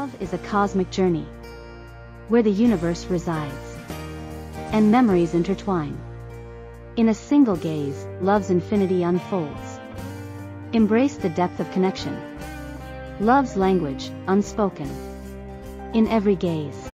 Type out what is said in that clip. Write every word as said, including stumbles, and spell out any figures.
Love is a cosmic journey, where the universe resides, and memories intertwine. In a single gaze, love's infinity unfolds. Embrace the depth of connection. Love's language, unspoken. In every gaze.